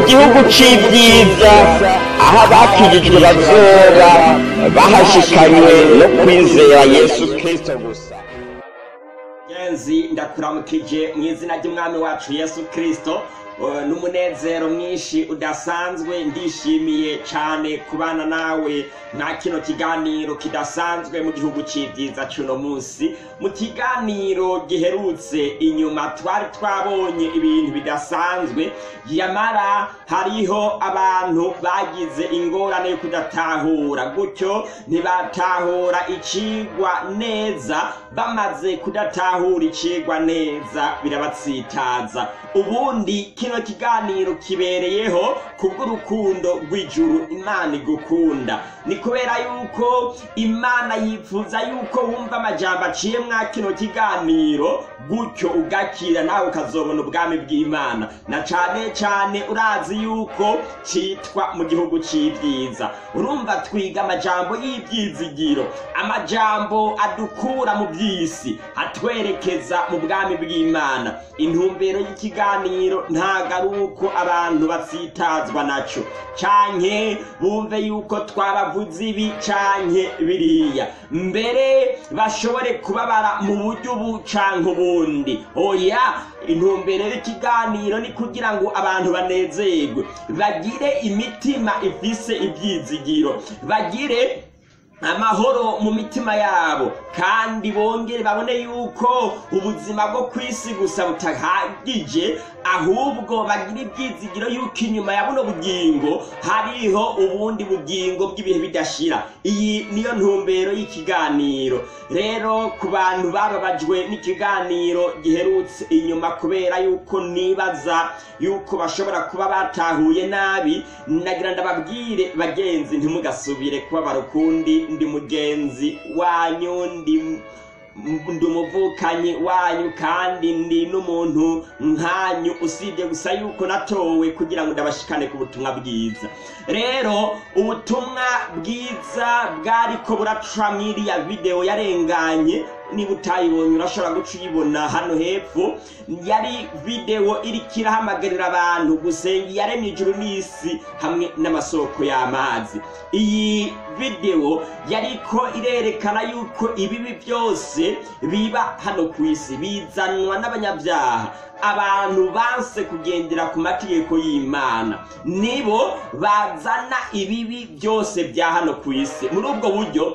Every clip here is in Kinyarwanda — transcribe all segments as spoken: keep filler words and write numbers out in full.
gihugu c'ibyiza aho abakijijwe bazoba bahashikanywe no kwizera Yesu Kristo gusa. Genzi ndakuramukije mu izina ry'umwami wacu Yesu Kristo. N'umunezero mwinshi udasanzwe ndishimiye cyane kubana nawe nta kino kiganiro kidasanzwe mu gihugu c'ibyiza cuno munsi. Mu kiganiro giherutse inyuma twari twabonye ibintu bidasanzwe, yamara hariho abantu bagize ingorane yo kudatahura, gutyo ntibatahura icigwa neza. Bamaze kudatahura icigwa neza birabatsitaza. Ubundi kino kiganiro kibereyeho kubw'urukundo rw'ijuru Imana igukunda. Ni kubera yuko Imana yifuza yuko wumva amajambo aciye mwa kino kiganiro, gutyo ugakira nawe ukazobona ubwami bw'Imana. Na cane cane urazi yuko citwa mu gihugu c'ibyiza. Urumva twiga amajambo y'ibyizigiro, amajambo adukura mu by'isi atwerekeza mu bwami bw'Imana. Intumbero y'ikiganiro ntago ari uko abantu batsitazwa naco canke bumve yuko twabavuze ibi canke biriya, mbere bashobore kubabara mu buryo ubu canke ubundi. Oya, intumbero y'ikiganiro ni kugira ngo abantu banezerwe, bagire imitima ifise ibyizigiro, bagire amahoro mu mitima yabo, kandi bongere babone yuko ubuzima bwo kwisi gusa butahagije, ahubwo bagira ibyizigiro yuko inyuma ya buno bugingo hariho ubundi bugingo bw'ibihe bidashira. Iyi niyo ntumbero y'ikiganiro. Rero ku bantu bababajwe n'ikiganiro giherutse inyuma kubera yuko nibaza yuko bashobora kuba batahuye nabi, nagira ndababwire bagenzi, ntimugasubire kuba barukundi. Ndi mugenzi wanyu, ndi ndi umuvukanyi wanyu, kandi ndi n'umuntu nkanyu, usibye gusa yuko natowe kugira ngo ndabashikane ku butumwa bwiza. Rero ubutumwa bwiza bwariko buraca mwiriya video yarenganye, niba utayibonye urashobora guca uyibona hano hepfo. Yari video iriko irahamagarira abantu gusenga iyaremye ijuru n'isi hamwe n'amasoko y'amazi. Iyi video yariko irerekana yuko ibibi byose biba hano ku isi bizanwa n'abanyabyaha. Abantu banse kugendera ku mategeko y'Imana nibo bazana ibibi byose bya hano ku isi. Muri ubwo buryo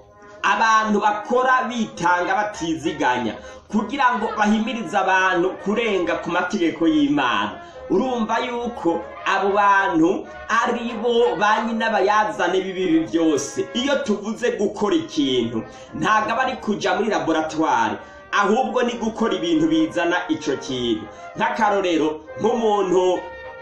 abantu bakora bitanga batiziganya kugira ngo bahimirize abantu kurenga ku mategeko y'Imana. Urumva yuko abo bantu ari bo banyi n'abayazane bibi byose. Iyo tuvuze gukora ikintu ntago bari kuja muri laboratoire, ahubwo ni gukora ibintu bizana ico kintu. Nk'akarorero, nk'umuntu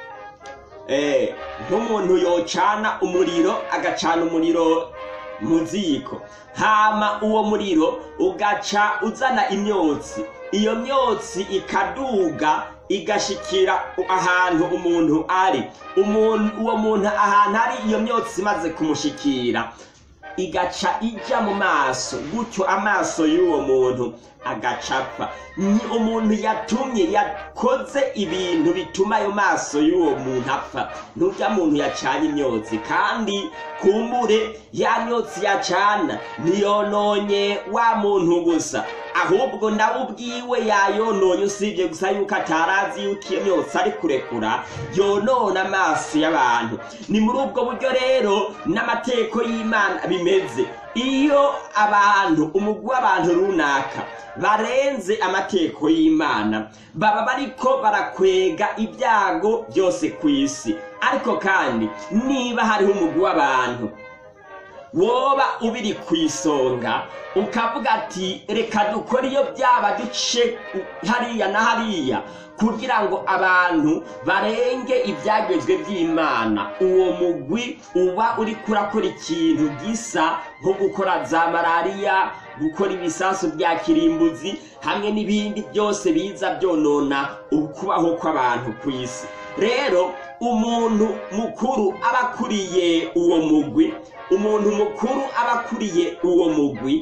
eh nk'umuntu yocana umuriro, agacana umuriro mu ziko, hama uwo muriro ugaca uzana imyotsi. Iyo myotsi ikaduga igashikira ahantu umuntu ari. Umuntu uwo muntu ahantu ari, iyo myotsi imaze kumushikira igaca ija mu maso, gutyo amaso y'uwo muntu agacapfa. Ni umuntu yatumye, yakoze ibintu bituma ayo maso y'uwo muntu apfa. Nurya muntu yacanye imyotsi, kandi kumbure ya myotsi yacana niyononye wa muntu gusa, ahubwo nawe ubwiwe yayononye, usibye gusa yuko atarazi yuko iyo myotsi ari kurekura yonona amaso y'abantu. Ni muri ubwo buryo rero n'amategeko y'Imana bimeze. Iyo abantu umugwi w'abantu runaka barenze amategeko y'Imana, baba bariko barakwega ibyago byose ku isi. Ariko kandi niba hariho umugwi w'abantu woba ubiri kwisonga, ukavuga ati reka dukora iyo byaba duce hariya na hariya kugira ngo abantu barenge ibyagezwe by'Imana, uwo mugwi uba uri kurakora ikintu gisa nko gukora za malariya, gukora ibisasu bya kirimbuzi hamwe n'ibindi byose biza byonona ukubaho kw'abantu ku isi. Rero umuntu mukuru abakuriye uwo mugwi, umuntu mukuru abakuriye uwo mugwi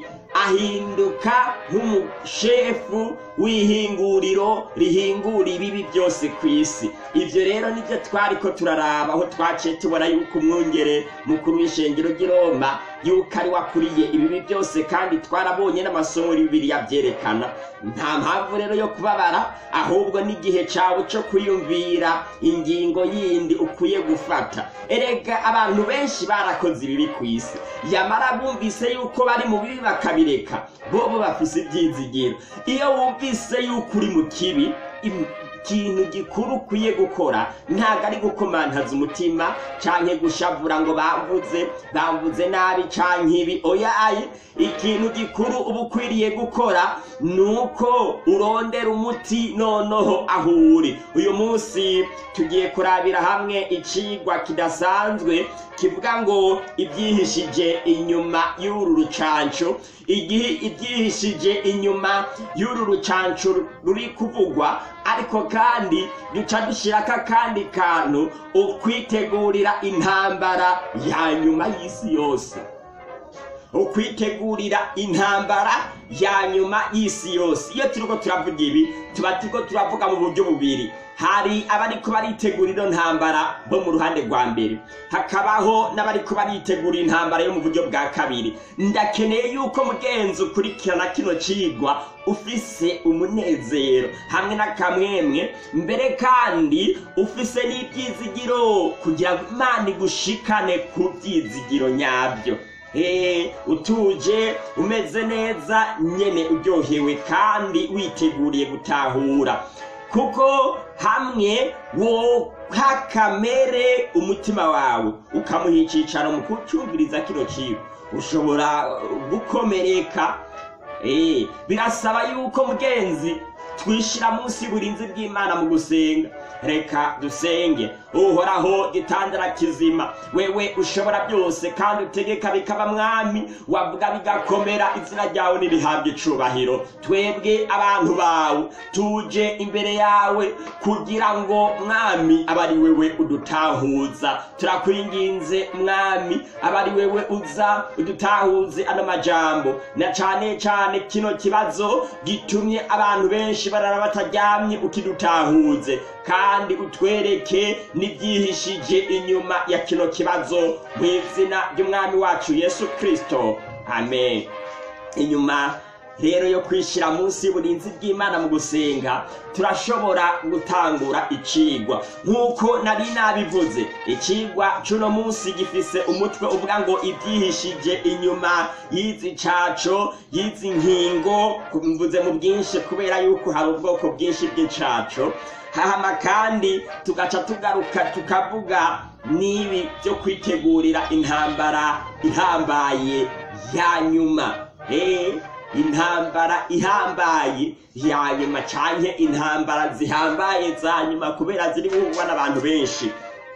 ahinduka nk'umushefu w'ihinguriro rihingura ibibi byose ku isi. Ivyo rero nivyo twariko turaraba aho twaciye tubona yuko umwungere mukuru w'ishengero ry'i Roma yuko ari wakuriye ibibi byose, kandi twarabonye n'amasomo y'Bibiliya byerekana. Nta mpamvu rero yo kubabara, ahubwo n'igihe cawe cyo kwiyumvira ingingo yindi ukwiye gufata. Erega abantu benshi barakoze ibibi ku isi, yamara bumvise yuko bari mu bibi bakabireka, bobo bafise ibyizigiro. Iyo wumvise yuko uri mu kibi, ikintu gikuru ukwiye gukora ntago ari gukomantaza umutima canke gushavura ngo bamvuze bamvuze nabi canke ibi. Oya, ayi ikintu gikuru uba ukwiriye gukora nuko urondera umuti noneho aho uri. Uyu munsi tugiye kurabira hamwe icigwa kidasanzwe kivuga ngo ibyihishije inyuma y'uru rucanco. Igihe ibyihishije inyuma y'uru rucanco ruri kuvugwa, ariko kandi duca dushirako akandi kantu, ukwitegurira intambara ya nyuma y'isi yose. Ukwitegurira intambara ya nyuma y'isi yose. Iyo turiko turavuga ibi, tuba turiko turavuga mu buryo bubiri. Hari abariko baritegurira intambara bo mu ruhande rwa mbere, hakabaho n'abariko baritegurira intambara yo mu buryo bwa kabiri. Ndakeneye yuko mugenzi ukurikirana kino cigwa ufise umunezero hamwe n'akamwemwe, mbere kandi ufise n'ibyizigiro kugira ngo Imana igushikane ku byizigiro nyabyo. Eh, utuje umeze neza nyene, uryohewe kandi witeguriye gutahura, kuko hamwe wo hakamere umutima wawe ukamuha icicaro mu kucumviriza kino cigwa, ushobora gukomereka. Eh, birasaba yuko mugenzi twishira munsi y'uburinzi bw'Imana mu gusenga. Reka dusenge. Uhoraho gitandara kizima, wewe ushobora byose kandi utegeka bikaba mwami, wavuga bigakomera, izina ryawe nirihabwe icubahiro. Twebwe abantu bawe tuje imbere yawe kugira ngo mwami abari wewe udutahuza. Turakwinginze mwami, abari wewe uza udutahuze ano majambo, na cane cane kino kibazo gitumye abantu benshi barara bataryamye, ukidutahuze kandi utwereke n'ibyihishije inyuma ya kino kibazo, mu izina ry'umwami wacu Yesu Kristo, amen. Inyuma rero yo kwishira munsi y'uburinzi bw'Imana mu gusenga, turashobora gutangura icigwa nk'uko nari nabivuze. Icigwa cuno munsi gifise umutwe uvuga ngo ibyihishije inyuma y'izi caco, y'izi nkingo. Mvuze mu bwinshi kubera yuko hari ubwoko bwinshi bw'icaco. Hahama kandi tugaca tugaruka tukavuga nibi byo kwitegurira intambara ihambaye ya nyuma. Eh, intambara ihambaye ya nyuma canke intambara zihambaye za nyuma, kubera ziri guhugwa n'abantu benshi.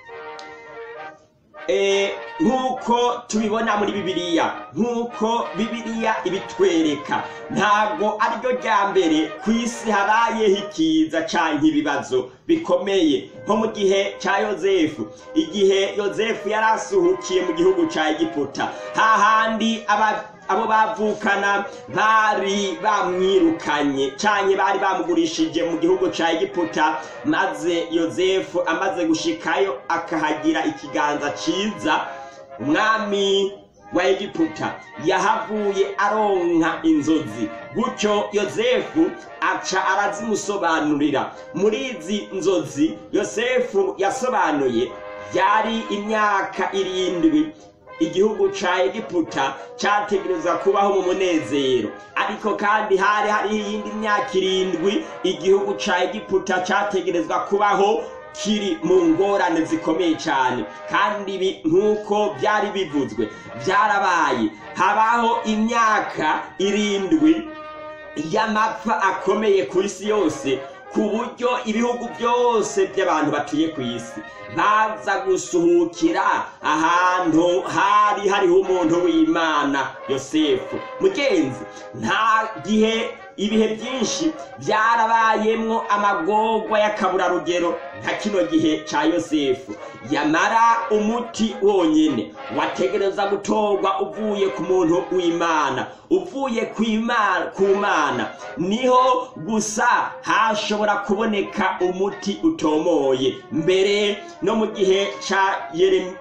Eh, nkuko tubibona muri Bibiliya, nkuko Bibiliya ibitwereka, ntago aryo rya mbere kw'isi habayeho ikiza canke ibibazo bikomeye nko mu gihe ca Yozefu. Igihe Yozefu yarasuhukiye mu gihugu ca Egiputa, hahandi aba abo bavukana bari bamwirukanye canke bari bamugurishije mu gihugu ca Egiputa, maze Yozefu amaze gushikayo akahagira ikiganza ciza, umwami wa Egiputa yahavuye aronka inzozi. Gutyo Yozefu aca arazimusobanurira. Muri izi nzozi Yozefu yasobanuye, yari imyaka irindwi igihugu ca Egiputa categerezwa kubaho mu munezero, ariko kandi hari hari iyindi myaka irindwi igihugu ca Egiputa categerezwa kubaho kiri mu ngorane zikomeye cyane. Kandi ibi nk'uko byari bivuzwe byarabaye. Habaho imyaka irindwi y'amapfa akomeye ku isi yose, ku buryo ibihugu byose by'abantu batuye ku isi baza gusuhukira ahantu hari hariho umuntu w'Imana Yosefu. Mugenzi, nta gihe ibihe byinshi byarabayemwo amagorwa y'akaburarugero nka kino gihe ca Yosefu. Yamara umuti wonyene wategereza gutorwa uvuye ku muntu w'Imana, uvuye ku Mana, niho gusa hashobora kuboneka umuti utomoye. Mbere no mu gihe ca Yeremiya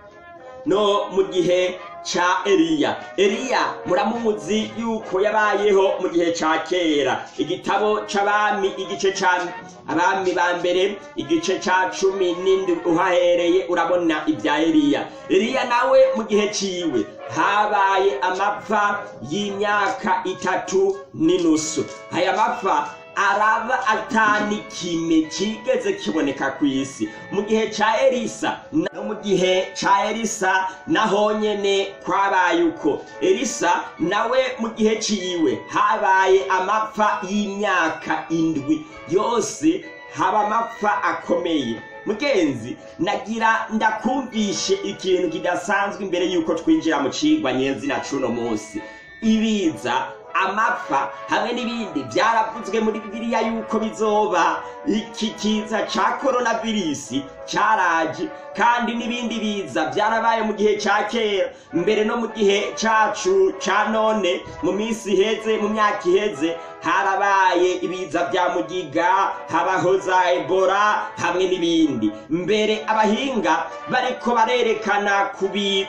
no mu gihe cha Eliya. Eliya muramuzi yuko yabayeho mu gihe ca kera. Igitabo c'abami igice ca abami ba mbere igice ca cumi n'indwi uhahereye urabona ibya Eliya. Eliya nawe mu gihe ciwe habaye amapfa y'imyaka itatu n'inusu. Aya mapfa araba atani kime kigeze kiboneka kw'isi. Mu gihe ca Elisa no mu gihe ca Elisa naho nyene kwabaye uko. Elisa nawe mu gihe ciwe habaye amapfa y'imyaka indwi, yose haba amapfa akomeye. Mugenzi, nagira ndakumvishe ikintu kidasanzwe imbere yuko twinjira mu cigwa nyezina cuno munsi. Ibiza, amapfa hamwe n'ibindi byaravuzwe muri Bibiliya yuko bizoba. Iki kiza ca coronavirus caraje, kandi n'ibindi biza byarabaye mu gihe ca kera, mbere no mu gihe cacu ca none. Mu minsi iheze, mu myaka iheze, harabaye ibiza bya mugiga, habaho za Ebola hamwe n'ibindi. Mbere abahinga bariko barerekana kubi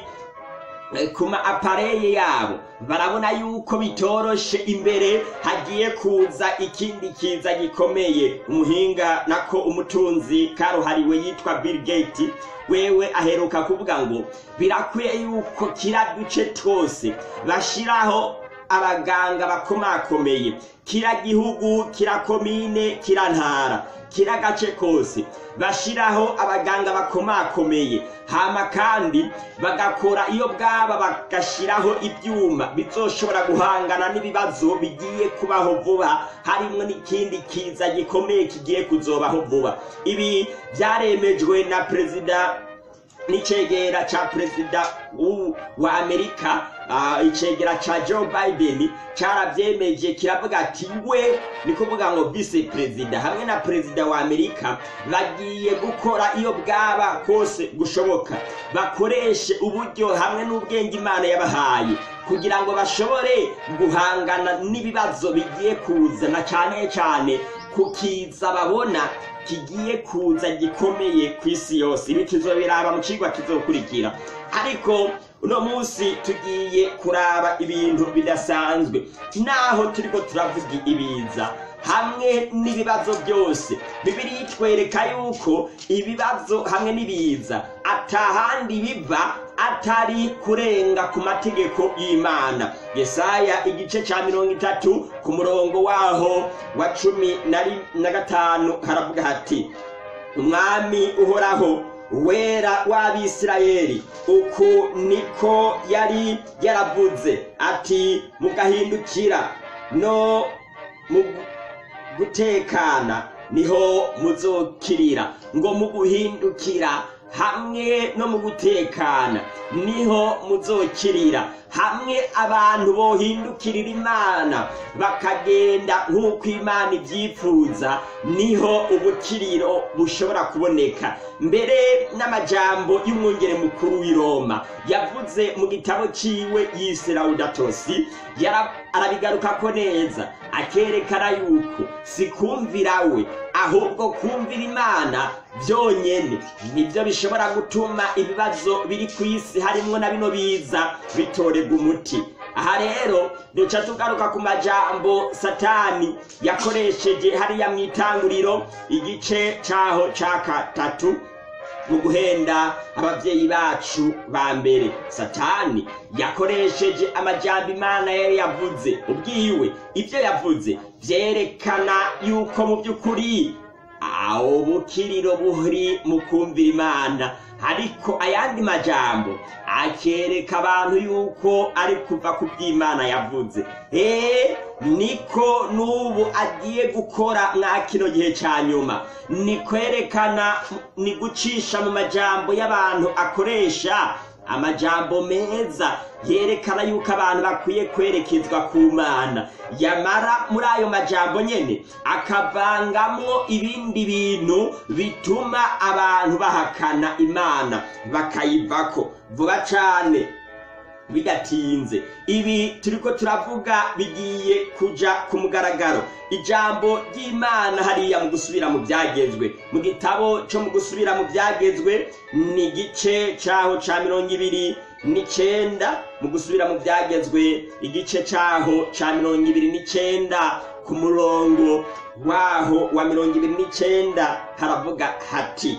kuma apareye yabo, barabona yuko bitoroshe imbere hagiye kuza ikindi kiza gikomeye. Umuhinga nako umutunzi karuhariwe yitwa Bill Gates, wewe aheruka kuvuga ngo birakwiye yuko kira duce twose bashiraho abaganga bakomakomeye, kira gihugu, kira komine, kira ntara, kira gace kose bashiraho abaganga bakomakomeye. Hama kandi bagakora iyo bwaba bagashiraho ibyuma bizoshobora guhangana n'ibibazo bigiye kubaho vuba, harimwe n'ikindi kiza gikomeye kigiye kuzobaho vuba. Ibi byaremejwe na perezida n'icegera ca perezida wa Amerika. Uh, icegera cha Joe Biden carabyemeje, kiravuga ati we ni kuvuga ngo vice president hamwe na perezida wa Amerika bagiye gukora iyo bwaba kose gushoboka, bakoreshe uburyo hamwe n'ubwenge Imana yabahaye kugira ngo bashobore guhangana n'ibibazo bigiye kuza, na cyane cyane kukiza babona kigiye kuza gikomeye kw'isi yose. Ibi tuzobiraba mu cigwa kizokurikira, ariko uno munsi tugiye kuraba ibintu bidasanzwe. Naho turiko turavuga ibiza hamwe n'ibibazo byose, Bibiliya itwereka yuko ibibazo hamwe n'ibiza atahandi biva atari kurenga ku mategeko y'Imana. Yesaya igice ca mirongo itatu ku murongo waho wa cumi na gatanu haravuga hati, umwami uhoraho wera w'Abisirayeli uku niko yari yaravuze ati, mugahindukira no mu gutekana niho muzokirira. Ngo mu guhindukira hamwe no mu gutekana niho muzokirira. Hamwe abantu bohindukirira Imana bakagenda nk'uko Imana ibyifuza, niho ubukiriro bushobora kuboneka. Mbere n'amajambo y'umwungere mukuru w'i Roma yavuze mu gitabo ciwe yise Laudato Si, arabigaruka ko neza, akerekana yuko si kumvira we ahubwo kumvira Imana byonyene nibyo bishobora gutuma ibibazo biri ku isi harimwo na bino biza bitorega umuti. Aha rero duca tugaruka ku majambo Satani yakoresheje hariya mu Itanguriro igice caho ca gatatu mu guhenda abavyeyi bacu ba mbere. Satani yakoresheje amajambo Imana yari yavuze ubwiwe. Ibyo yavuze vyerekana yuko mu by'ukuri aho bukiriro buhri mu kumvira Imana, ariko ayandi majambo akereka abantu yuko ari kuva ku by'Imana yavuze. Eh, niko nubu agiye gukora mwa kino gihe ca nyuma. Ni kwerekana, ni gucisha mu majambo y'abantu akoresha amajambo meza yerekana yuko abantu bakwiye kwerekezwa ku Mana, yamara muri ayo majambo nyene akavangamwo ibindi bintu bituma abantu bahakana Imana bakayivako vuba cane bidatinze. Ibi turiko turavuga bigiye kuja ku mugaragaro. Ijambo ry'Imana hariya mu gusubira mu byagezwe, mu gitabo cyo mu gusubira mu byagezwe ni igice caho ca mirongo ibiri n'icenda, mu gusubira mu byagezwe igice caho ca mirongo ibiri n'icenda ku murongo waho wa mirongo ibiri n'icenda haravuga hati: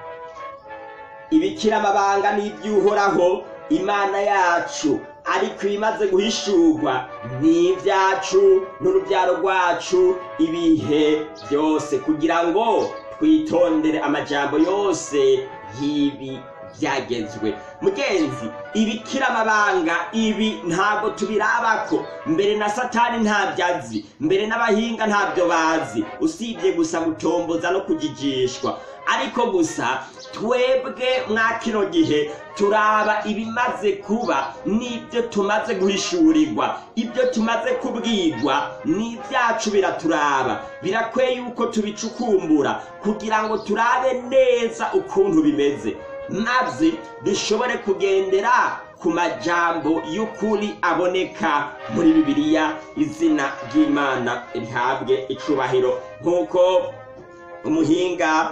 ibikira amabanga n'iby'Uhoraho Imana yacu, ariko ibimaze guhishurwa ni ibyacu n'urubyaro rwacu ibihe byose, kugira ngo twitondere amajambo yose y'ibi byagezwe. Mugenzi, ibikira amabanga ibi ntabwo tubirabako, mbere na Satani ntabyazi, mbere n'abahinga ntabyo bazi, usibye gusa gutomboza no kujijishwa. Ariko gusa twebwe mwa kino gihe turaba ibimaze kuba n'ibyo tumaze guhishurirwa, ibyo tumaze kubwirwa n'ibyacu biraturaba. Birakwiye yuko tubicukumbura kugira ngo turabe neza ukuntu bimeze, maze dushobore kugendera ku majambo y'ukuri aboneka muri Bibiliya. Izina ry'Imana rihabwe icubahiro. Nk'uko umuhinga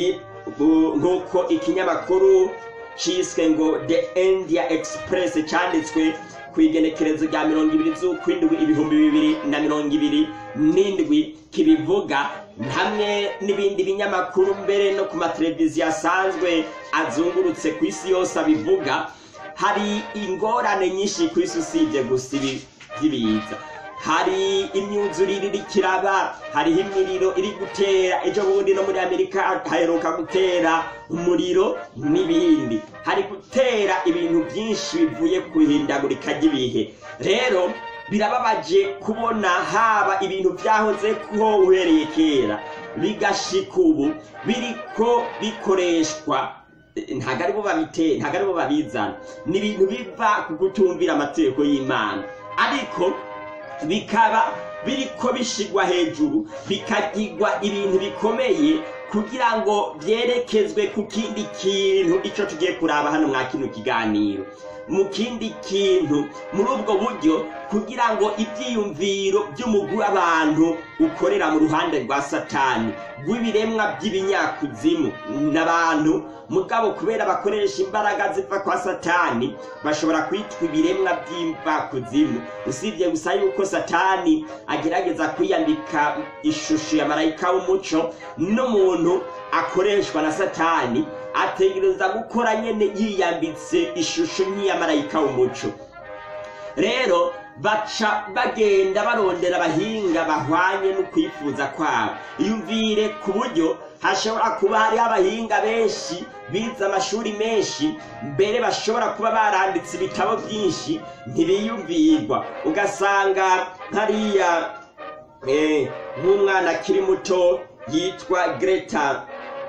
nk'uko ikinyamakuru ciswe ngo The India Express canditswe ku igenekerezo rya mirongo ibiri z'ukwindwi ibihumbi bibiri na mirongo ibiri n'indwi kibivuga, hamwe n'ibindi binyamakuru mbere no ku mateleviziyo asanzwe azungurutse ku isi yose abivuga, hari ingorane nyinshi ku isi usibye gusa ibi by'ibiza. Hari imyuzurire iri kiraba, hariho imiriro iri gutera, ejo bundi no muri Amerika haheruka gutera umuriro n'ibindi, hari gutera ibintu byinshi bivuye ku ihindagurika ry'ibihe. Rero birababaje kubona haba ibintu byahoze ko uhereye kera bigashika ubu biriko bikoreshwa, ntago ari bo babitera, ntago ari bo babizana, ni ibintu biva ku kutumvira amategeko y'Imana, ariko bikaba biriko bishigwa hejuru, bikagirwa ibintu bikomeye kugira ngo byerekezwe ku kindi kintu. Ico tugiye kuraba hano mwa kino kiganiro, mu kindi kintu, muri ubwo buryo kugira ngo ibyiyumviro by'umugwi w'abantu ukorera mu ruhande rwa Satani, rw'ibiremwa by'ibinyakuzimu n'abantu, mugabo kubera bakoresha imbaraga ziva kwa Satani bashobora kwitwa ibiremwa by'imvakuzimu. Usibye gusa yuko Satani agerageza kwiyambika ishusho ya marayika w'umuco, n'umuntu akoreshwa na Satani ategereza gukora nyene yiyambitse ishusho nk'iya marayika w'umuco. Rero baca bagenda barondera abahinga bahwanye no kwifuza kwabo. Iyumvire ku buryo hashobora kuba hari abahinga benshi bize amashuri menshi, mbere bashobora kuba baranditse ibitabo byinshi, ntibiyumvirwa. Ugasanga hariya eh, nk'umwana akiri muto yitwa Greta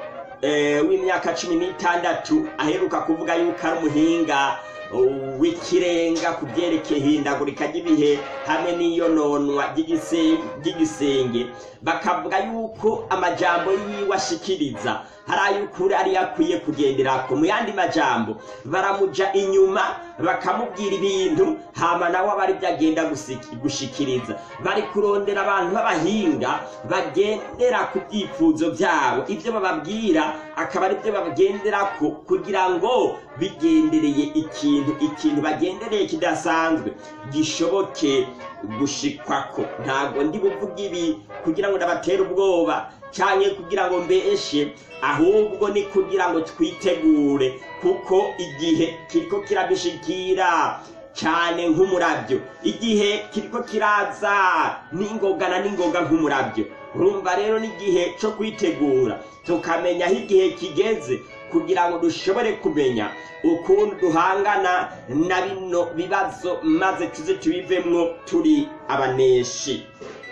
eh, w'imyaka cumi n'itandatu aheruka kuvuga yuko ari umuhinga w'ikirenga ku byerekeye ihindagurika ry'ibihe hamwe n'iyononwa ry'igisenge. Bakavuga yuko amajambo yiwe ashikiriza hari ay'ukuri ari yakwiye kugenderako. Mu yandi majambo baramuja inyuma bakamubwira ibintu, hama nawe aba ari byo agenda gushikiriza. Bari kurondera abantu b'abahinga bagendera ku byifuzo byabo, ibyo bababwira akaba ari byo bagenderako kugira ngo bigendereye ikintu ikintu bagendereye kidasanzwe gishoboke gushikwako. Ntabwo ndi buvuga ibi kugira ngo ndabatera ubwoba cyane kugira ngo mbeshe, ahubwo ni kugira ngo twitegure, kuko igihe kiriko kirabishikira cyane nk'umurabyo, igihe kiriko kiraza n'ingogana n'ingoga nk'umurabyo. Urumva rero n'igihe cyo kwitegura, tukamenya aho igihe kigeze kugira ngo dushobore kumenya ukuntu duhangana na bino bibazo, maze tuze tubivemwo turi abaneshi.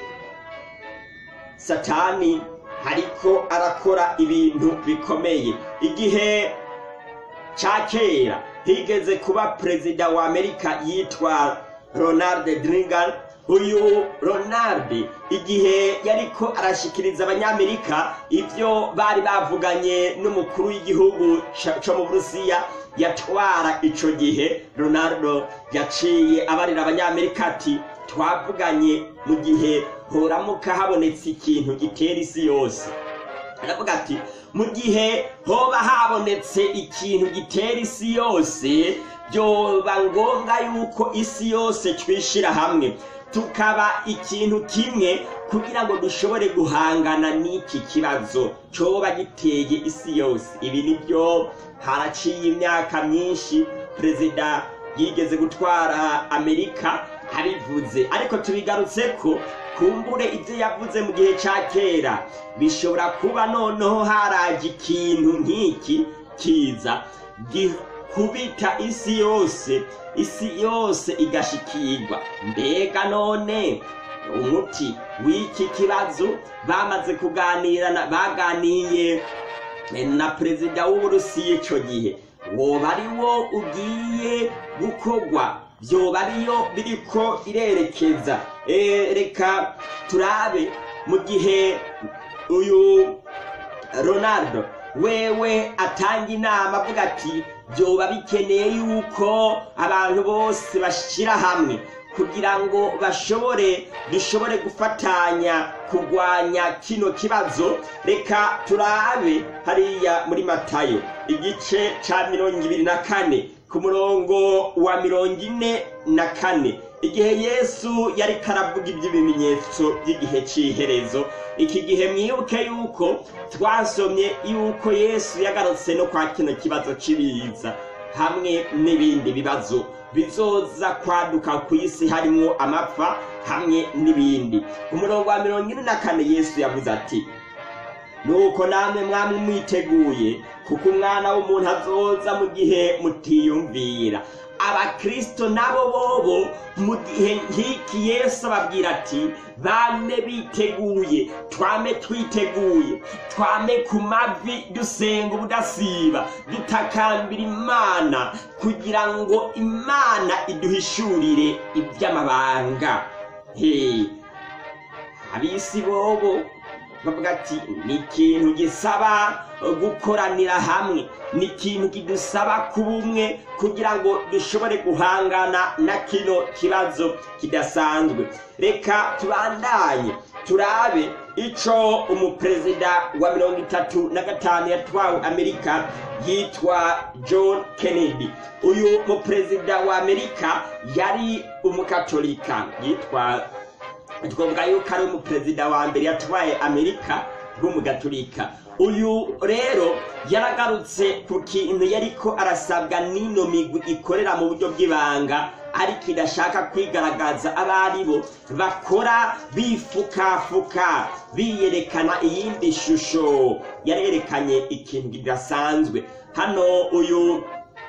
Satani hariko arakora ibintu bikomeye. Igihe ca kera higeze kuba perezida wa Amerika yitwa Ronald Reagan. Uyu Ronald igihe yariko arashikiriza abanyamerika ivyo bari bavuganye n'umukuru w'igihugu cyo mu Burusiya yatwara ico gihe, Ronaldo yaciye abarira abanyamerika ati twavuganye mu gihe horamuka habonetse ikintu gitera isi yose. Aravuga ati mu gihe hoba habonetse ikintu gitera isi yose byoba ngombwa yuko isi yose twishira hamwe tukaba ikintu kimwe kugira ngo dushobore guhangana n'iki kibazo coba giteye isi yose. Ibi nibyo haraciye imyaka myinshi perezida yigeze gutwara Amerika abivuze, ariko tubigarutse ko kumbure ibyo yavuze mu gihe ca kera bishobora kuba noneho haraje ikintu nk'iki kiza kubita isi yose, isi yose igashikirwa. Mbega none umuti w'iki kibazo bamaze kuganira, baganiye na perezida w'Uburusiya ico gihe, woba ari wo ugiye gukorwa, byoba ariyo biriko irerekeza. E, reka turabe mu gihe uyu Ronaldo wewe atanga inama avuga ati byoba bikeneye yuko abantu bose bashira hamwe kugira ngo bashobore dushobore gufatanya kugwanya kino kibazo. Reka turabe hariya muri Matayo igice ca mirongo ibiri na kane ku murongo wa mirongo ine na kane, igihe Yesu yari karavuga iby'ibimenyetso by'igihe c'iherezo. Iki gihe mwibuke yuko twasomye yuko Yesu yagarutse no kwa kino kibazo c'ibiza hamwe n'ibindi bibazo bizoza kwaduka ku isi harimo amapfa hamwe n'ibindi. Ku murongo wa mirongo ine na kane Yesu yavuze ati nuko namwe mwamwe mwiteguye kuko umwana w'umuntu azoza mu gihe mutiyumvira. Abakristo nabo bobo mu gihe nk'iki Yesu ababwira ati bame biteguye, twame twiteguye, twame ku mavi dusenga ubudasiba, dutakambira Imana kugira ngo Imana iduhishurire iby'amabanga. He abisi bobo bavuga ati ni ikintu gisaba gukoranira hamwe, ni ikintu kidusaba kubumwe kugira ngo dushobore guhangana na kino kibazo kidasanzwe. Reka tubandanye turabe ico umuperezida wa mirongo itatu na gatanu yatwawe Amerika yitwa John Kennedy. Uyu muperezida wa Amerika yari umukatolika, yitwa twovuga yuko ari umuperezida wa mbere yatwaye Amerika w'umugatolika. Uyu rero yaragarutse ku kintu yariko arasabwa n'ino migwi ikorera mu buryo bw'ibanga ariko idashaka kwigaragaza abari bo bakora bifukafuka biyerekana iyindi shusho. Yarerekanye ikintu kidasanzwe hano. Uyu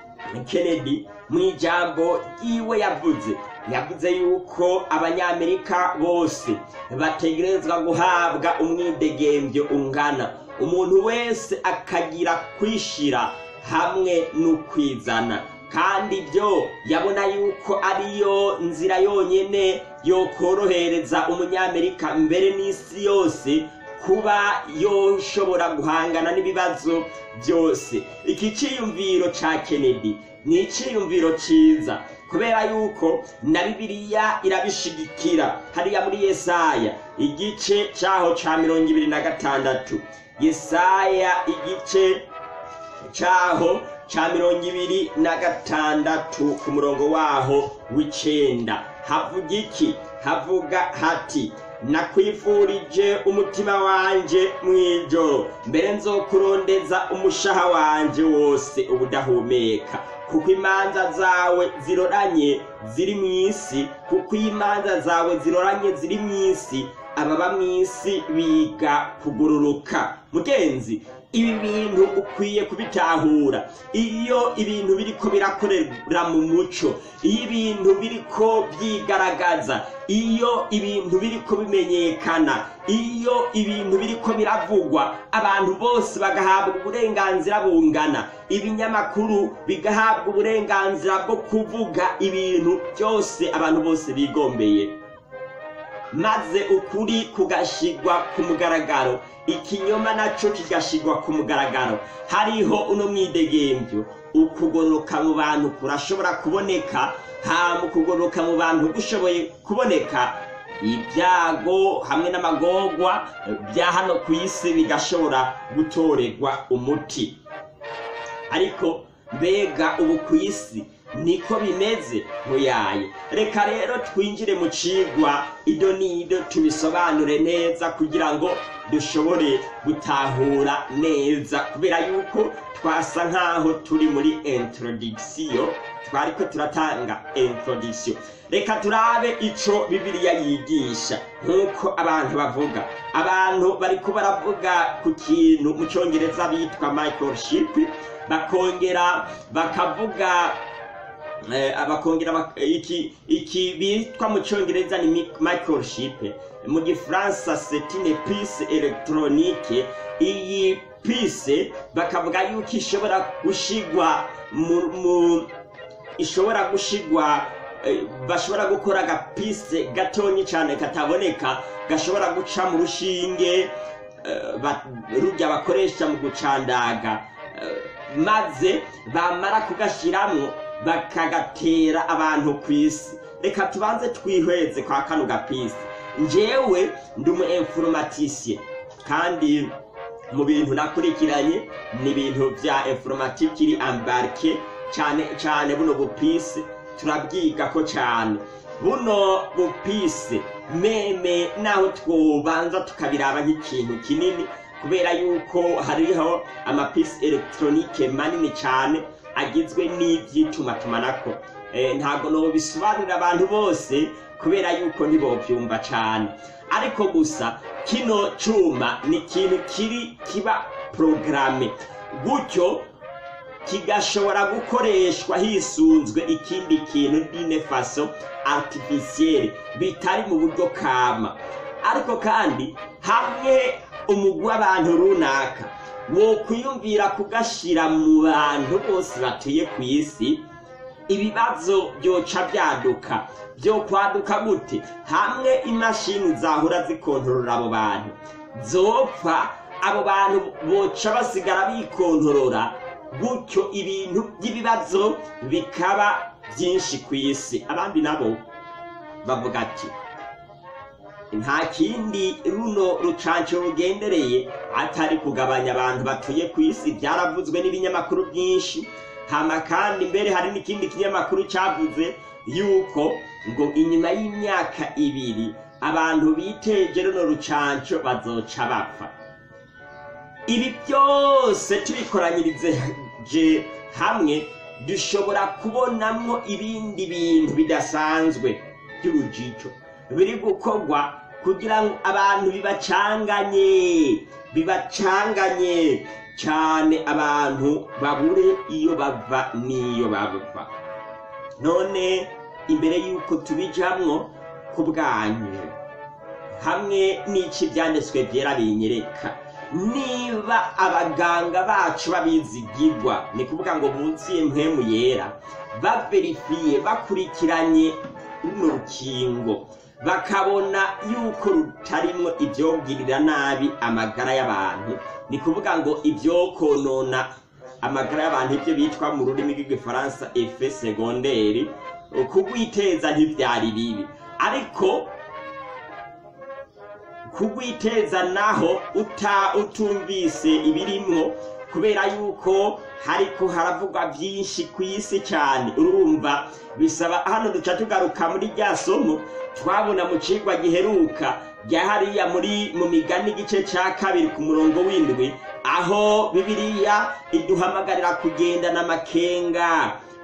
Kennedy mu ijambo iwe yavuze yavuze yuko abanyamerika bose bategerezwa guhabwa umwidegembyo ungana, umuntu wese akagira kwishira hamwe n'ukwizana, kandi ibyo yabona yuko ariyo nzira yonyene yo korohereza umunyamerika mbere n'isi yose kuba yoshobora guhangana n'ibibazo byose. Iki ciyumviro ca Kennedy ni iciyumviro ciza kubera yuko na Bibiliya irabishigikira. Hariya muri Yesaya igice caho ca mirongo ibiri na gatandatu, Yesaya igice caho ca mirongo ibiri na gatandatu ku murongo waho w'icenda havuga iki? Havuga hati nakwifurije umutima wanje mwijoro, mbere nzokurondeza umushaha wanje wose ubudahumeka, kuko imanza zawe ziroranye ziri mw'isi, kuko imanza zawe ziroranye ziri mw'isi, ababa mw'isi biga kugororoka. Mugenzi, ibi bintu ukwiye kubitahura. Iyo ibintu biriko birakorera mu muco, iyo ibintu biriko byigaragaza, iyo ibintu biriko bimenyekana, iyo ibintu biriko biravugwa, abantu bose bagahabwa uburenganzira bungana, ibinyamakuru bigahabwa uburenganzira bwo kuvuga ibintu byose abantu bose bigombeye, maze ukuri kugashigwa ku mugaragaro, ikinyoma naco kigashigwa ku mugaragaro. Hariho uno mwidegembyo, ukugororoka mu bantu kurashobora kuboneka, ha mu kugororoka mu bantu gushoboye kuboneka, ibyago hamwe n'amagorwa bya hano ku isi bigashobora gutorerwa umuti. Ariko mbega ubu ku isi niko bimeze muyaye? Reka rero twinjire mu cigwa ido nido tubisobanure neza kugira ngo dushobore gutahura neza, kubera yuko twasa nkaho turi muri introduction, twariko turatanga introduction. Reka turabe ico Bibiliya yigisha. Nkuko abantu bavuga, abantu bariko baravuga ku kintu mu Congereza bitwa microchip, bakongera bakavuga Eh, abakongera iki iki bitwa mu Congereza ni microchip, mu Gifaransa c'est une puce électronique. Iyi puce bakavuga yuko ishobora gushigwa mu ishobora gushigwa eh, bashobora gukora agapise gatonyi cyane kataboneka, gashobora guca mu rushinge eh, rujya bakoresha mu gucandaga, eh, maze bamara kugashiramwo bakagatera abantu kw'isi. Reka tubanze twihweze kwa kano gapisi. Njewe ndi umu informaticien kandi mu bintu nakurikiranye ni ibintu vya informatique iri embarqué cyane cyane. Buno bupisi turabwiga ko cyane, buno bupisi meme naho twobanza tukabiraba nk'ikintu kinini, kubera yuko hariho amapisi electronique manini cyane agizwe n'ivy'itumatumanako. E, ntago no bisobanurira abantu bose kubera yuko ntibovyumva cyane, ariko gusa kino cuma ni ikintu kiri kiba programme gutyo kigashobora gukoreshwa hisunzwe ikindi kintu d'une façon artificielle, bitari mu buryo kama. Ariko kandi hamwe umugwi w'abantu runaka wo kwiyumvira kugashira mu bantu bose batuye ku isi, ibibazo byoca byaduka. Byo kwaduka gute? Hamwe imashini zahura zikontorora abo bantu zopfa, abo bantu boca basigara bikontorora, gutyo ibintu by'ibibazo bikaba byinshi ku isi. Abandi nabo bavuga ati nta kindi runo rucanco rugendereye atari kugabanya abantu batuye ku isi. Byaravuzwe n'ibinyamakuru byinshi, hama kandi mbere hari n'ikindi kinyamakuru cyavuze yuko ngo inyuma y'imyaka ibiri abantu biteje runo rucanco bazoca bapfa. Ibi byose tubikoranyirize je hamwe dushobora kubonamwo ibindi bintu bidasanzwe by'urujijo biri gukorwa kugira ngo abantu bibacanganye bibacanganye cyane, abantu babure iyo bava n'iyo bava. None imbere yuko tubijamwo ku bwanyu hamwe n'iki byanditswe byera binyereka, niba abaganga bacu babizigirwa, ni kuvuga ngo munsi mpemu yera, baverifiye bakurikiranye runo rukingo bakabona yuko rutarimwo ibyogirira nabi amagara y'abantu, ni kuvuga ngo ibyo konona amagara y'abantu ibyo bitwa mu rurimi rw'igifaransa effet secondaire, kugwiteza ntibyari bibi. Ariko kugwiteza naho uta utumvise ibirimwo, kubera yuko hariko haravugwa byinshi ku isi cyane. Urumva bisaba hano duca tugaruka muri rya somo twabona mu cigwa giheruka rya hariya muri mu Migani igice ca kabiri ku murongo w'indwi, aho Bibiliya iduhamagarira kugenda n'amakenga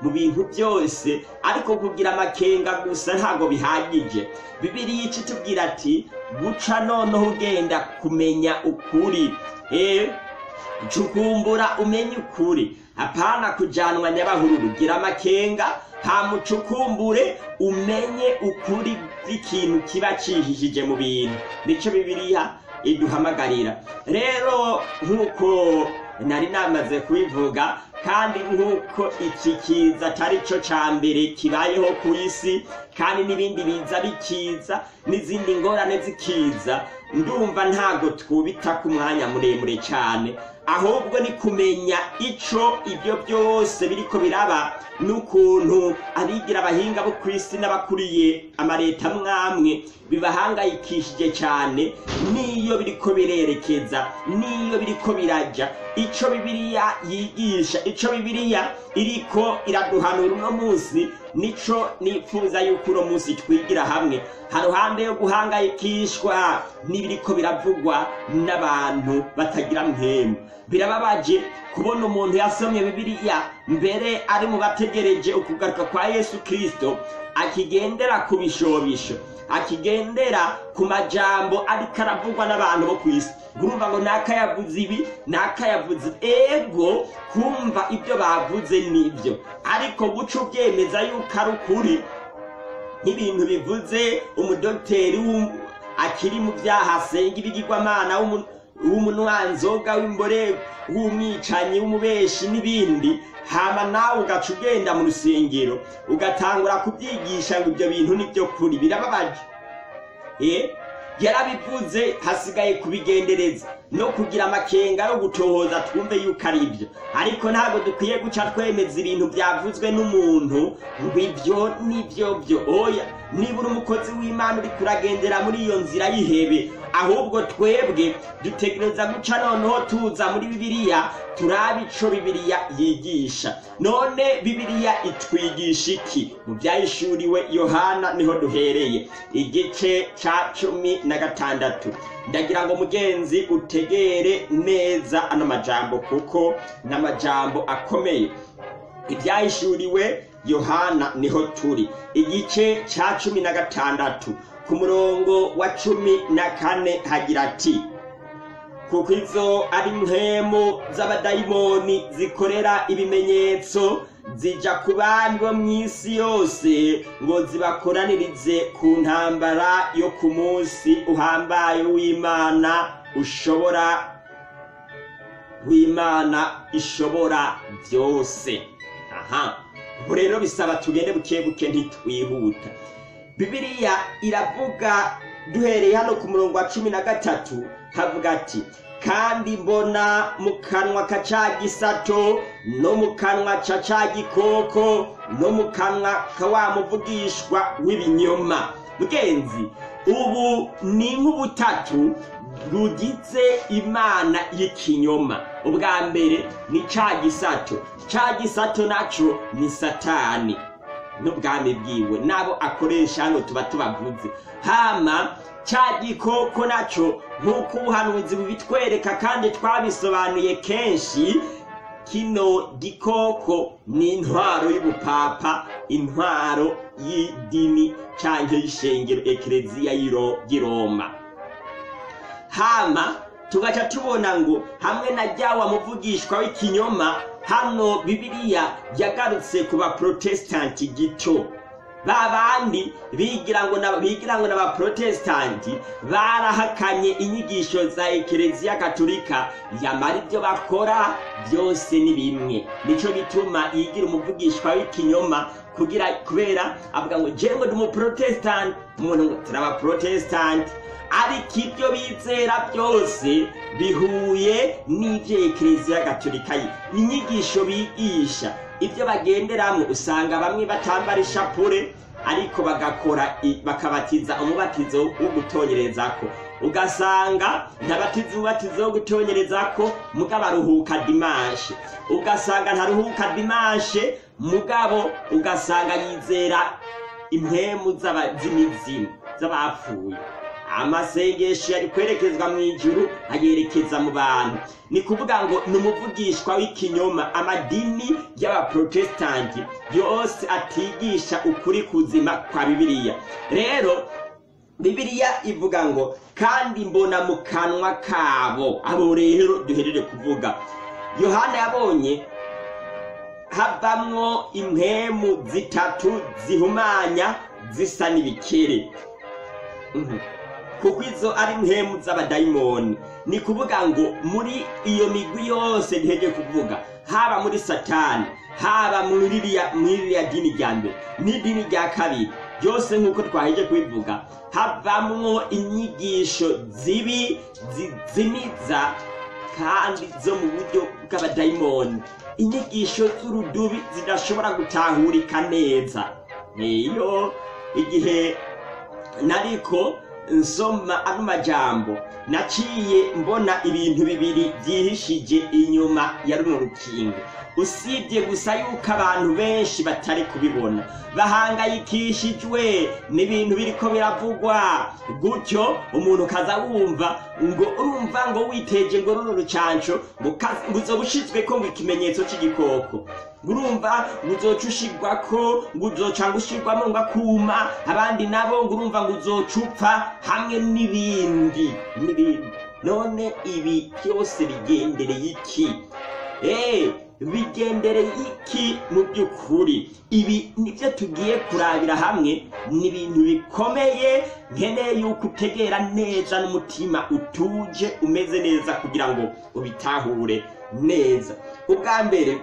mu bintu byose, ariko kugira amakenga gusa ntago bihagije. Bibiliya itubwira ati guca noneho ugenda kumenya ukuri, eh cukumbura umenye ukuri, apana kujanwa nyabahururu. Gira amakenga hamucukumbure umenye ukuri bw'ikintu kiba cihishije mu bintu. Nico Bibiliya iduhamagarira. Rero nkuko nari namaze kubivuga, kandi nkuko iki kiza atari cyo ca mbere kibayeho ku isi, kandi n'ibindi biza bikiza n'izindi ngorane zikiza, ndumva ntago twubita ku mwanya muremure cyane, ahubwo ni kumenya ico ibyo byose biriko biraba, n'ukuntu abigira abahinga bo ku isi n'abakuriye amareta mwamwe bibahangayikishije cyane, niyo biriko birerekeza, niyo biriko biraja. Ico Bibiliya yigisha, ico Bibiliya iriko iraduhanura uno munsi, nico nifuza yuko uno munsi twigira hamwe, haruhande yo guhangayikishwa n'ibiriko biravugwa n'abantu batagira mpemu. Birababaje kubona umuntu yasomye Bibiliya mbere ari mu bategereje ukugaruka kwa Yesu Kristo, akigendera ku bishobisho, akigendera ku majambo ariko aravugwa n'abantu bo kwisi. Urumva ngo nakayavuze ibi, nakayavuze ego, kumva ibyo bavuze nibyo, ariko guca ubyemeza yuko ari ukuri, nk'ibintu bivuze umudokiteri akiri mu byaha asenga ibigirwamana w'umunwanzoga w'imbore w'umwicanyi w'umubeshi n'ibindi, hama nawe ugaca ugenda mu rusengero ugatangura kubyigisha ngo ibyo bintu nibyo kuri. Birababaje. eh yarabivuze, hasigaye kubigendereza no kugira amakenga yo gutohoza twumve yuko ari ibyo. Ariko ntago dukwiye guca twemeza ibintu byavuzwe n'umuntu ngo ibyo nibyo byo. Oya, nibura umukozi w'Imana uri kuragendera muri iyo nzira y'ihebe, ahubwo twebwe dutegereza guca noneho tuza muri Bibiliya turabe ico Bibiliya yigisha. None Bibiliya itwigisha iki? Mu byahishuriwe Yohana niho duhereye, igice ca cumi na gatandatu. Ndagira ngo mugenzi utegere neza ano majambo, kuko n'amajambo akomeye. Ibyahishuriwe Yohana niho turi, igice ca cumi na gatandatu ku murongo wa cumi na kane hagira ati: kuko izo ari mpemu z'abadayimoni zikorera ibimenyetso zija ku bantu bo mw'isi yose ngo zibakoranirize ku ntambara yo ku munsi uhambaye w'Imana ushobora w'Imana ishobora byose. Aha, ubu rero bisaba tugende buke buke ntitwihuta. Bibiliya iravuga duhereye hano ku murongo wa cumi na gatatu, havuga ati: kandi mbona mu kanwa ka ca gisato no mu kanwa ca ca gikoko no mu kanwa ka wa muvugishwa w'ibinyoma. Mugenzi, ubu ni nk'ubutatu rugize imana y'ikinyoma. Ubwa mbere ni ca gisato, ca gisato naco ni Satani n'ubwami bwiwe nabo akoresha hano tuba tubavuze. Hama ca gikoko naco nk'uko ubuhanuzi bubitwereka kandi twabisobanuye kenshi, kino gikoko ni intwaro y'ubupapa, intwaro y'idini canke y'ishengero ekleziya y'i Roma. Hama tugaca tubona ngo hamwe na ryawa muvugishwa w'ikinyoma, hano Bibiliya yagarutse ku baprotestanti gito. Babandi bigira ngo na bigira ngo n'aba protestanti barahakanye inyigisho za ekleziya katolika, yamara ibyo bakora byose ni bimwe. Nico gituma yigira umuvugishwa w'ikinyoma, kugira kubera avuga ngo je ngo ndi mu protestant, umuntu ngo turaba protestant, ariko ibyo bizera byose bihuye n'ibyo ekleziya katolika inyigisho bigisha. Ibyo bagenderamo usanga bamwe batambara ishapure ariko bagakora bakabatiza umubatizo wo gutonyerezako, ugasanga ntabatiza umubatizo wo gutonyerezako mugabo aruhuka dimanche, ugasanga ntaruhuka dimanche mugabo ugasanga yizera impemu z'abazimizimu z'abapfuye. amasengesho yari kwerekezwa mu ijuru ayerekeza mu bantu. Ni kuvuga ngo ni umuvugishwa w'ikinyoma. Amadini y'abaprotestanti yose atigisha ukuri kuzima kwa Bibiliya. Rero Bibiliya ivuga ngo kandi mbona mu kanwa kabo, abo rero duhereje kuvuga. Yohana yabonye havamwo impwemu zitatu zihumanya zisa n'ibikere, kuko izo ari impwemu z'abadayimoni. Ni kuvuga ngo muri iyo migwi yose duhereje kuvuga, haba muri Satani, haba muri ririya dini rya mbere n'idini rya kabiri, byose nk'uko twaheje kubivuga, havamwo inyigisho zibi zizimiza kandi zo mu buryo bw'abadayimoni, inyigisho z'urudubi zidashobora gutahurika neza. Niyo igihe nariko nsoma ano majambo naciye mbona ibintu bibiri byihishije inyuma ya runo rukingo, usibye gusa yuko abantu benshi batari kubibona, bahangayikishijwe n'ibintu biriko biravugwa. Gutyo umuntu kaza wumva ngo urumva ngo witeje ngo runo rucanco ngo uzobushizwe ko ngo ikimenyetso c'igikoko, urumva uzoca ushirwako ngo uzoca ngushirwamo ngo akuma, abandi nabo ngo urumva ngo uzocupfa, hamwe n'ibindi n'ibindi. None ibi byose bigendereye iki? Eh, bigendereye iki mu by'ukuri? Ibi nibyo tugiye kurabira hamwe. Ni ibintu bikomeye, nkeneye yuko utegera neza n'umutima utuje umeze neza kugira ngo ubitahure neza. Ubwa mbere,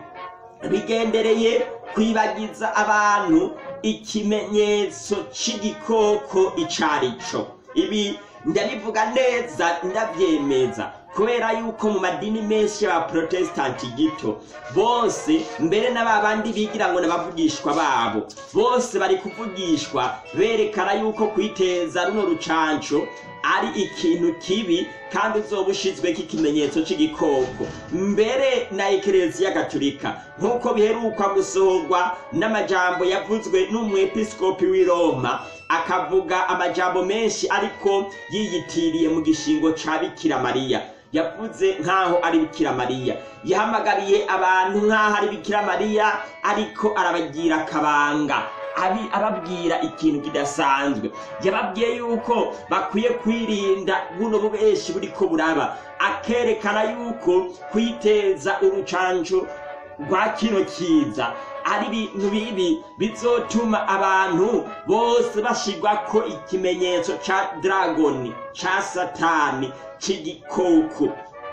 bigendereye kwibagiza abantu ikimenyetso c'igikoko icarico. Ibi ndabivuga neza ndabyemeza kubera yuko mu madini menshi y'abaprotestanti gito bose, mbere n'ababandi bigira ngo n'abavugishwa babo, bose bari kuvugishwa berekana yuko kwiteza runo rucanco ari ikintu kibi kandi uzobushizwe k'ikimenyetso c'igikoko. Mbere na Ekereziya Gatolika nk'uko biheruka gusohorwa n'amajambo yavuzwe n'umwepiskopi w'i Roma, akavuga amajambo menshi ariko yiyitiriye mu gishingo ca Bikira Mariya. Yavuze nk'aho ari Bikira Mariya, yahamagariye abantu nk'aho ari Bikira Mariya, ariko arabagira akabanga, abi ababwira ikintu kidasanzwe. Yababwiye yuko bakwiye kwirinda buno bubeshi buriko buraba, akerekana yuko kwiteza urucanco rwa kino kiza ari ibintu bibi bizotuma abantu bose bashirwako ikimenyetso ca dragoni, ca Satani, c'igikoko.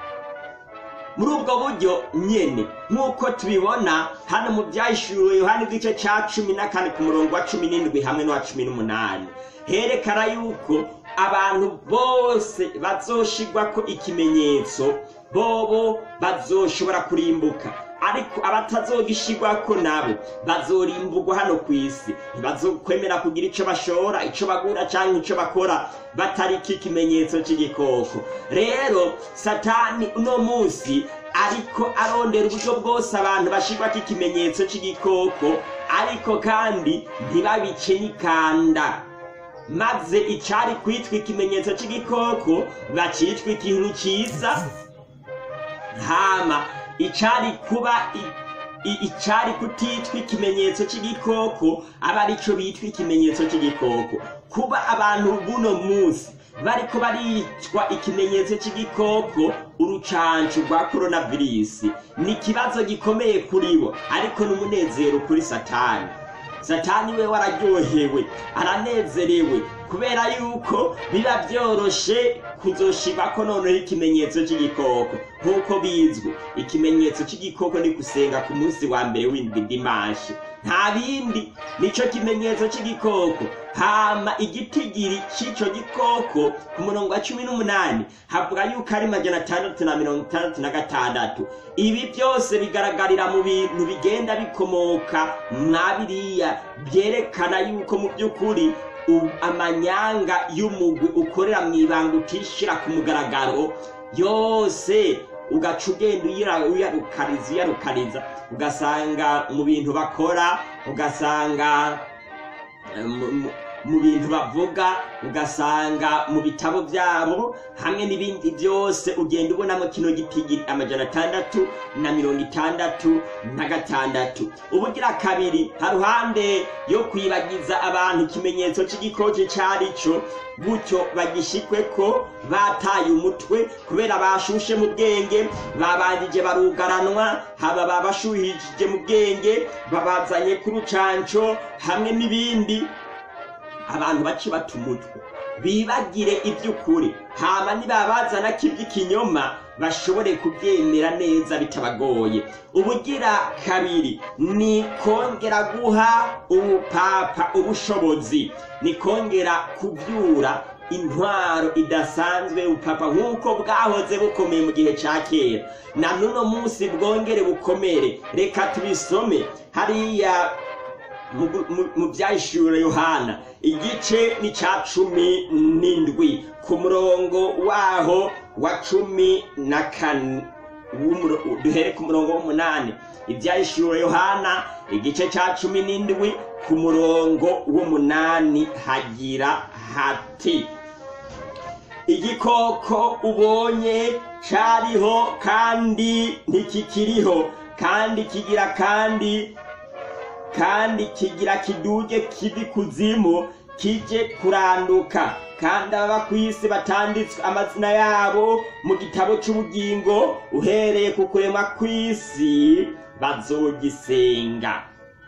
Muri ubwo buryo nyene nk'uko tubibona hano mu Vyahishuwe Yohana igice ca cumi na kane ku murongo wa cumi n'indwi hamwe n'uwa cumi n'umunani, herekana yuko abantu bose bazoshirwako ikimenyetso bobo bazoshobora kurimbuka, ariko abatazogishirwako nabo bazorimburwa hano kw'isi. Ntibazokwemera kugira ico bashora, ico bagura canke ico bakora batariki ikimenyetso c'igikoko. Rero Satani uno musi ariko arondera uburyo bwose abantu bashirwako ikimenyetso c'igikoko, ariko kandi ntibabice n'ikanda, maze icari kwitwa ikimenyetso c'igikoko bacitwa ikintu ciza, hama icari kuba icari kutitwa ikimenyetso c'igikoko aba arico bitwa ikimenyetso c'igikoko. Kuba abantu buno musi bariko baricwa ikimenyetso c'igikoko, urucanco rwa coronavirus, ni ikibazo gikomeye kuri bo, ariko n'umunezero kuri Satani. Satani we wararyohewe, aranezerewe, kubera yuko biba vyoroshe kuzoshirwako noneho ikimenyetso c'igikoko. Nk'uko bizwi, ikimenyetso c'igikoko ni gusenga ku munsi wa mbere w'indwi dimanche, nta bindi, nico kimenyetso c'igikoko. Hama igitigiri c'ico gikoko ku murongo wa cumi n'umunani havuga yuko ari majana atandatu na mirongo itandatu na gatandatu. Ibi byose bigaragarira mu bintu bigenda bikomoka mwa Biriya, byerekana yuko mu by'ukuri amanyanga y'umugwi ukorera mw'ibanga utishira ku mugaragaro yose, ugaca ugenda uyarukariza uyarukariza, ugasanga mu bintu bakora, ugasanga mu bintu bavuga, ugasanga mu bitabo byabo hamwe n'ibindi byose ugenda ubonamo kino gitigiri amajana atandatu na mirongo itandatu na gatandatu. Ubugira kabiri, haruhande yo kwibagiza abantu ikimenyetso c'igikoce carico, gutyo bagishikwe ko bataye umutwe kubera bashushe mu bwenge, babanjije barugaranwa, haba babashuhije mu bwenge, babazanye ku rucanco hamwe n'ibindi. Abantu baci bata umutwe bibagire iby'ukuri, hama nibabazana k'iby'ikinyoma bashobore kubyemera neza bitabagoye. Ubugira kabiri ni kongera guha ubupapa ubushobozi, ni kongera kubyura intwaro idasanzwe ubupapa nk'uko bwahoze bukomeye mu gihe ca kera, na nuno munsi bwongere bukomere. Reka tubisome hariya mu byahishuriwe Yohana igice ni ca cumi n'indwi ku murongo waho wa cumi na kane, duhere ku murongo w'umunani. Ibyahishuriwe Yohana igice ca cumi n'indwi ku murongo w'umunani hagira hati: igikoko ubonye cariho kandi ntikikiriho, kandi kigira kandi kandi kigira kiduge kivi kuzimu kije kuranduka, kandi ababa kw'isi batanditswe amazina yabo mu gitabo c'ubugingo uhereye ku kurema kw'isi bazogisenga.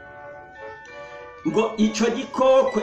Ngo ico gikoko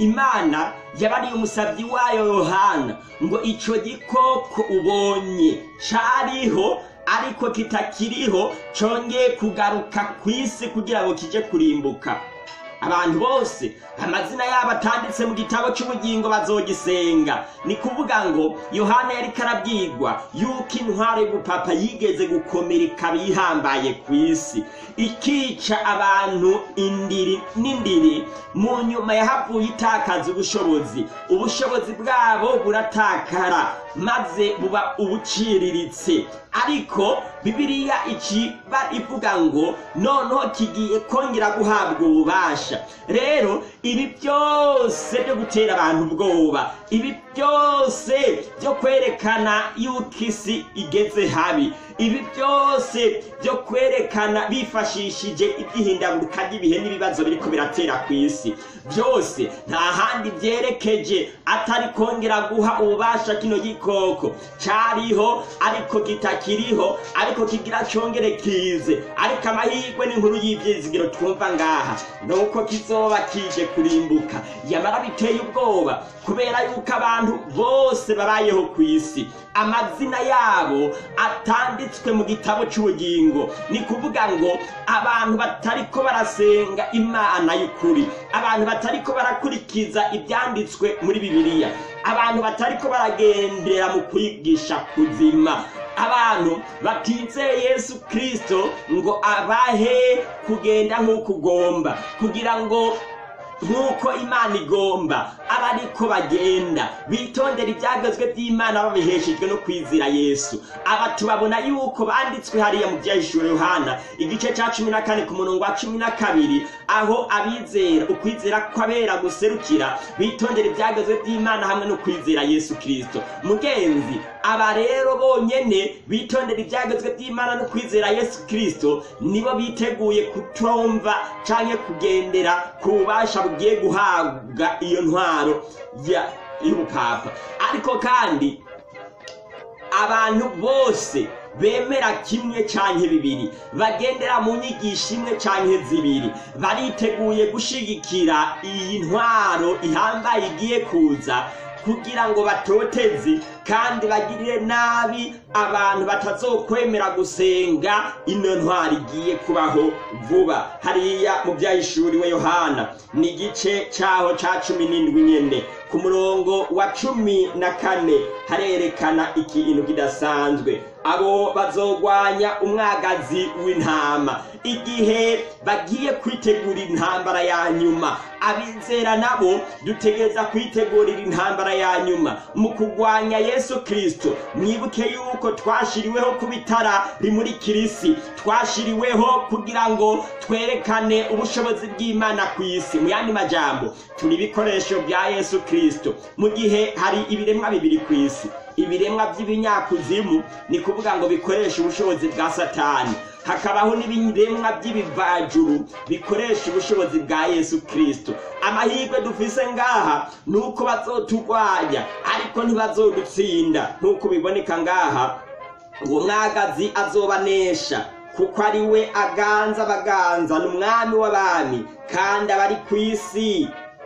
Imana yabariye umusavyi wayo Yohana ngo ico gikoko ubonye cariho ariko kitakiriho, congeye kugaruka kw'isi kugira ngo kije kurimbuka. Abantu bose amazina yabo atanditse mu gitabo c'ubugingo bazogisenga. Ni kuvuga ngo Yohana yari karabwirwa yuko intwaro y'ubupapa yigeze gukomera ikaba ihambaye kw'isi, ikica abantu indiri n'indiri. Mu nyuma yahavuye itakaza ubushobozi, ubushobozi bwabo buratakara maze buba ubuciriritse. Ariko Bibiliya ikiba ivuga ngo noneho kigiye kongera guhabwa ububasha. Rero ibi byose byo gutera abantu ubwoba, ibi byose byo kwerekana yuko isi igeze habi, ibi byose byo kwerekana bifashishije ibyihindagurika ry'ibihe n'ibibazo biriko biratera ku isi, byose nta handi byerekeje atari kongera guha ububasha kino gikoko cariho ariko kitakiriho, ariko kigira congere kize. Ariko amahirwe n'inkuru y'ivyizigiro twumva ngaha nuko kizoba kije kurimbuka. Yamara biteye ubwoba kubera yuko abantu bose babayeho ku isi amazina yabo atanditswe mu gitabo c'ubugingo. Ni kuvuga ngo abantu batariko barasenga Imana y'ukuri, abantu batariko barakurikiza ibyanditswe muri Bibiliya, abantu batariko baragendera mu kwigisha kuzima, abantu batizeye Yesu Kristo ngo abahe kugenda nk'uko ugomba, kugira ngo nk'uko Imana igomba aba ariko bagenda, bitondera ibyagezwe by'Imana babiheshejwe no kwizera Yesu. Aba tubabona yuko banditswe hariya mu byahishuriwe Yohana igice ca cumi na kane ku murongo wa cumi na kabiri, aho abizera ukwizera kw'abera guserukira bitondera ibyagezwe by'Imana hamwe no kwizera Yesu Kristo. Mugenzi, aba rero bonyene bitondera ibyagezwe by'Imana no kwizera Yesu Kristo nibo biteguye kutumva canke kugendera ku bubasha bugiye guhabwa iyo ntwaro ya y'ubupapa. Ariko kandi abantu bose bemera kimwe canke bibiri, bagendera mu nyigisho imwe canke zibiri, bariteguye gushigikira iyi ntwaro ihambaye igiye kuza kugira ngo batoteze kandi bagirire nabi abantu batazokwemera gusenga ino ntwari igiye kubaho vuba. Hariya mu byahishuriwe Yohana ni igice caho ca cumi n'indwi nyene ku murongo wa cumi na kane harerekana ikintu kidasanzwe. Abo bazogwanya umwagazi w'intama igihe bagiye kwitegurira intambara ya nyuma. Abizera nabo dutegereza kwitegurira intambara ya nyuma mu kugwanya Yesu Kristo. Mwibuke yuko twashiriweho kubitara rimurikira isi, twashiriweho kugira ngo twerekane ubushobozi bw'Imana ku isi. Mu yandi majambo turi ibikoresho bya Yesu Kristo. Mu gihe hari ibiremwa bibiri ku isi, ibiremwa by'ibinyakuzimu ni kuvuga ngo bikoresha ubushobozi bwa Satani, hakabaho n'ibiremwa by'ibivajuru bikoresha ubushobozi bwa Yesu Kristo. Amahirwe dufise ngaha nuko bazotugwanya ariko ntibazodutsinda, nkuko biboneka ngaha ngo mwagazi azobanesha, kuko ari we aganza abaganza, n'umwami w'abami, kandi abari ku isi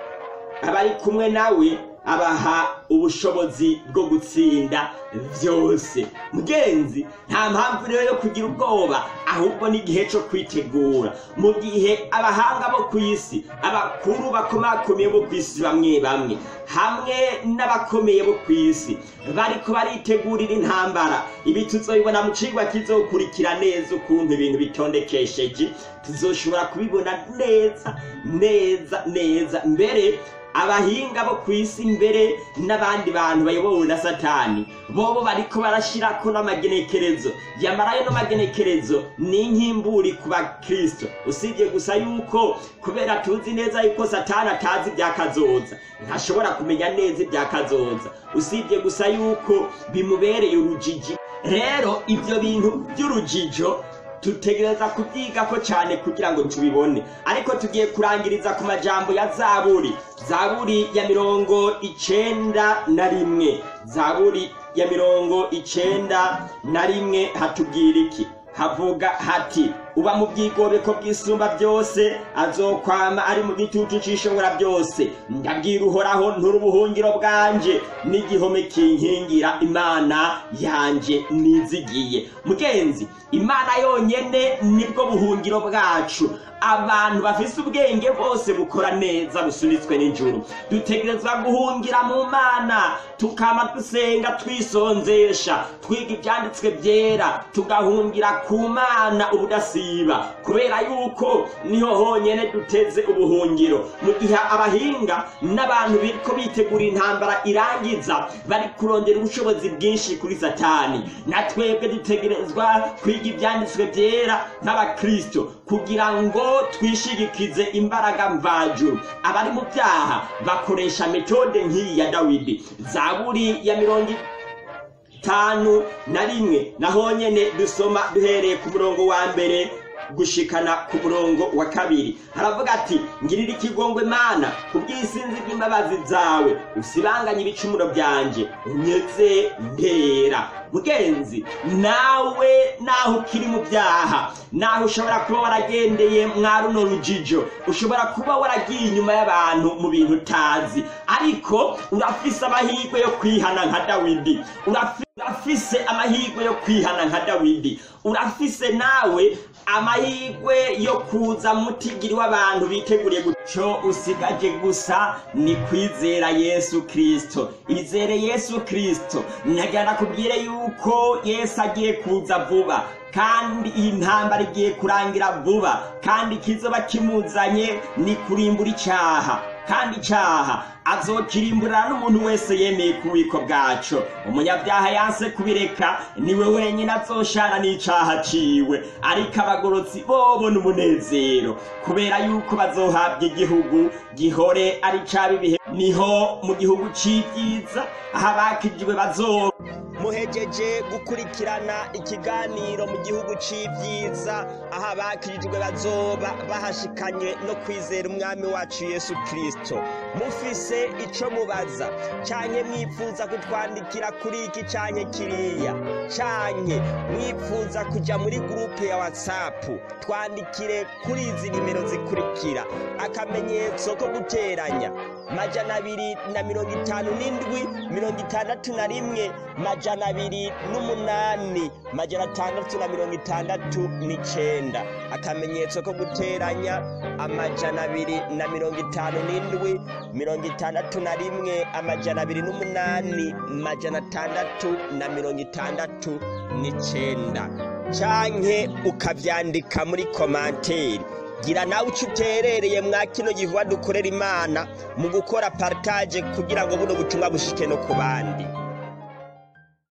abari kumwe nawe abaha ubushobozi bwo gutsinda vyose. Mugenzi, nta mpamvu rero yo kugira ubwoba, ahubwo ni igihe cyo kwitegura. Mu gihe abahanga bo ku isi, abakuru bakomakomeye bo ku isi bamwe bamwe hamwe n'abakomeye bo ku isi bariko baritegurira intambara, ibi tuzoibona mu cigwa kizokurikira neza ukuntu ibintu bitondekesheje, tuzoshobora kubibona neza neza neza. Mbere abahinga bo ku isi mbere n'abandi bantu bayobowe na Satani bobo bariko barashirako n'amagenekerezo, yamarayo no magenekerezo ni nkimburi ku bakristo. Usibye gusa yuko kubera tuzi neza yuko Satani atazi byakazoza, ntashobora kumenya neza ibyakazoza, usibye gusa yuko bimubereye urujiji. Rero ivyo bintu by'urujijo tutegereza kubyigako cyane kugira ngo tubibone. Ariko tugiye kurangiriza ku majambo ya Zaburi, Zaburi ya mirongo icenda na rimwe. Zaburi ya mirongo icenda na rimwe hatubwira iki? Havuga hati, uba mu bwigobeko bw'isumba byose, azokwama ari mu gitutu c'ishobora byose. Ndabwira Uhoraho nturubuhungiro bwanje, n'igihome kinkingira, Imana yanje nizigiye. Mugenzi, Imana yonyene nibwo buhungiro bwacu. Abantu bafise ubwenge bose bukora neza busunitswe n'ijuru. Dutegerezwa guhungira mu Mana, tukama dusenga twisonzesha, twiga ibyanditswe byera, tugahungira ku Mana ubudasiba, kubera yuko niho honyene duteze ubuhungiro. Mu gihe abahinga n'abantu biriko bitegura intambara irangiza bari kurondera ubushobozi bwinshi kuri Satani, natwebwe dutegerezwa kwiga ibyanditswe byera nk'abakristo kugira ngo twishigikize imbaraga mvajuru. Abari mu byaha bakoresha metode nk'iyi ya Dawidi. Zaburi ya mirongo itanu na rimwe naho nyene dusoma duhereye ku murongo wa mbere gushikana ku murongo wa kabiri. Haravuga ati, ngirira ikigongwe Mana kubw'isinzi bw'imbabazi zawe, usibanganye ibicumuro byanje, unyeze ndera. Mugenzi, nawe naho ukiri mu byaha, naho ushobora kuba waragendeye mwaruno rujijo, ushobora kuba waragiye inyuma y'abantu mu bintu utazi, ariko urafise amahirwe yo kwihana nka Dawidi. Urafise amahirwe yo kwihana nka Dawidi. Urafise nawe amahirwe yo kuza mutigiri w'abantu biteguriye guco. Usigaje gusa ni kwizera Yesu Kristo. Izere Yesu Kristo. Nagana kubwire yuko Yesu agiye kuza vuba, kandi iyi ntambara igiye kurangira vuba, kandi kizoba kimuzanye ni kurimbura icyaha, kandi icyaha azokirimburana n'umuntu wese yemeye kubiko bwaco. Umunyabyaha yanse kubireka niwe wenyine azoshana n'icaha ciwe, ariko abagorotsi bobo n'umunezero kubera yuko bazohabwa igihugu gihore ari cabibihe. Niho mu gihugu c'ibyiza aho abakijijwe bazoba. Muhejeje gukurikirana ikiganiro mu gihugu c'ibyiza aho abakijijwe bazoba bahashikanye no kwizera umwami wacu Yesu Kristo. Mufise ico mubaza canke mwifuza kutwandikira kuri iki canke kiriya, canke mwifuza kuja muri groupe ya WhatsApp, twandikire kuri izi nimero zikurikira: akamenyetso ko guteranya majana abiri na mirongo itanu n'indwi mirongo itandatu na rimwe majana abiri n'umunani majana atandatu na mirongo itandatu n'icenda. Akamenyetso ko guteranya amajana abiri na mirongo itanu n'indwi mirongo itandatu na rimwe amajana abiri n'umunani majana atandatu na mirongo itandatu n'icenda, canke ukavyandika muri komanteri. Gira nawe uco uterereye mwa kino gihuwa dukorera Imana mu gukora partage kugira ngo buno butumwa bushike no ku bandi.